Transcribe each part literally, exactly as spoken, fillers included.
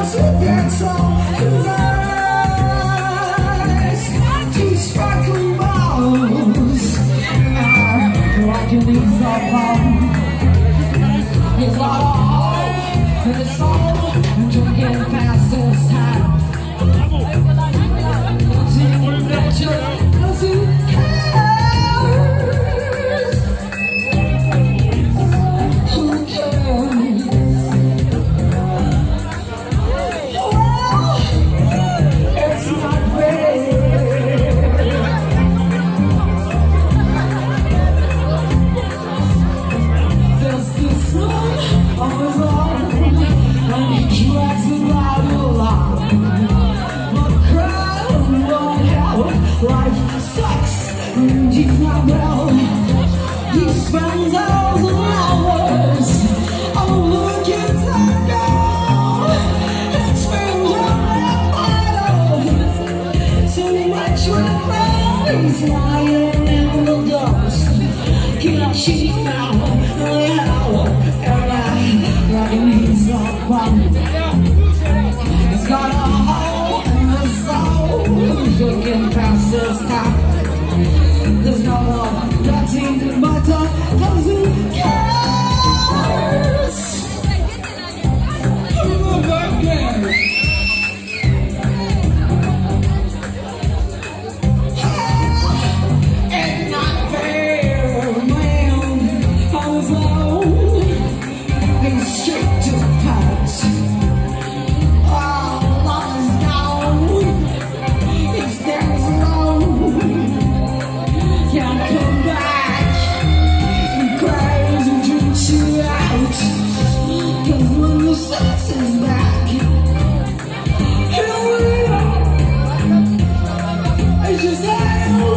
to dance on his eyes. Two sparkling balls are rocking these up on. He's got all his soul drinking past his time. Cause he cares. Who cares? Well, it's not fair. There's this one on his own, and he drags it right along. But crowd won't help. Life sucks, and he's not well. He spends hours and hours on looking tango. And spends on that bottle. So much when he's lying in the dust. Can't cheat now, anyhow, and I reckon he's up on. He's got a hole in his soul, looking past his time. There's no more nothing but a cause who cares? Who cares? It's not fair, man. I was alone. He's straight to the pants. Oh, love is gone. He stands alone. Can't come back. He cries and drinks you out. Cause when the sex is back, here we are. It's just hello.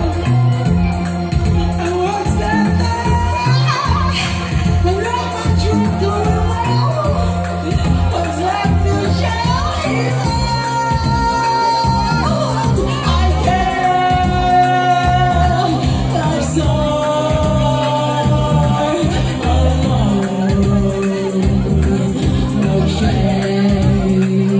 And what's that thing? And all my drink going low. What's left to show is old. I care. Life's all alone. No shame.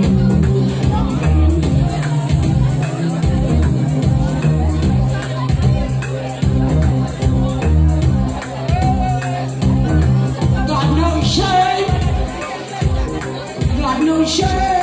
Got no shame. Got no shame.